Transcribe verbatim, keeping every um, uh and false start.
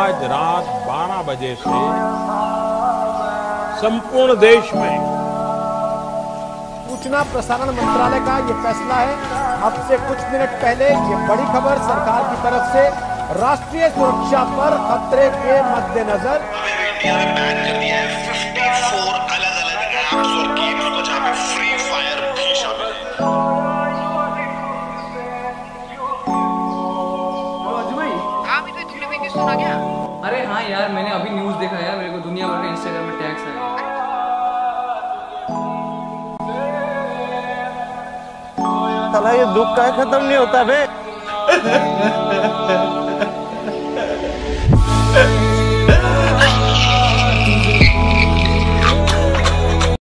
आज रात बारह बजे से संपूर्ण देश में सूचना प्रसारण मंत्रालय का ये फैसला है। अब से कुछ मिनट पहले ये बड़ी खबर सरकार की तरफ से राष्ट्रीय सुरक्षा पर खतरे के मद्देनजर इंडिया ने बैन कर दिया है चौवन अलग-अलग ऐप्स और गेम्स को, जहां पे फ्री फायर भी शामिल है। हाँ भाई, तुमने भी न्यूज़ सुना क्या? अरे हाँ यार, मैंने अभी न्यूज़ देखा यार, मेरे को दुनिया भर के इंस्टाग्राम में टैग्स आए। साला ये दुख का खत्म नहीं होता बे।